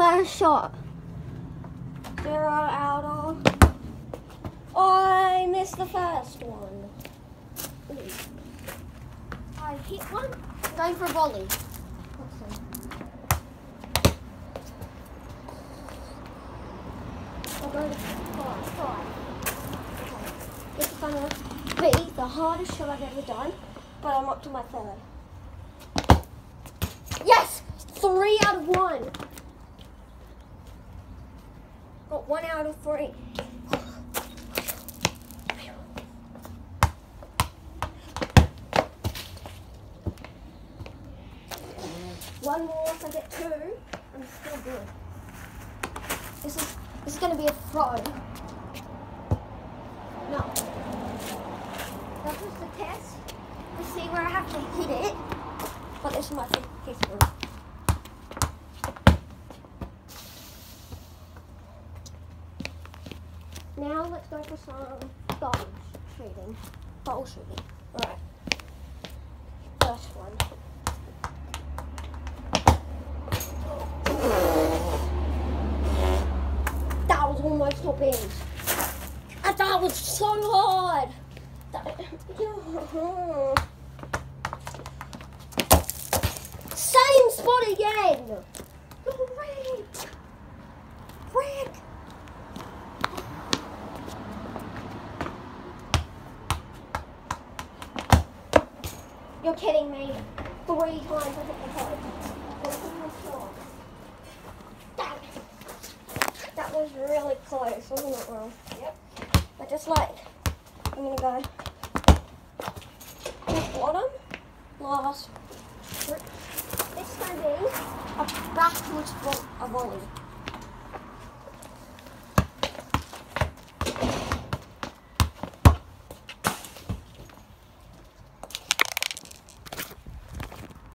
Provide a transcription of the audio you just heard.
First shot. 0 out of. I missed the first one. Ooh. I hit one. I'm going for a volley. Let's see. I'll go to 5. Okay. This is going to be the hardest shot I've ever done, but I'm up to my third. Yes! 3 out of 1. Got 1 out of 3. One more, if I get 2, I'm still good. This is going to be a throw. No. That's just a test to see where I have to hit it. But this is my fifth one. Now let's go for some goal shooting. Alright. First one. That was almost top end. And that was so hard. Same spot again. Frick. You're kidding me. 3 times I hit the head. That was really close, wasn't it, Ron? Yep. But just like, I'm going to go bottom, last. This is going to be a backwards volley.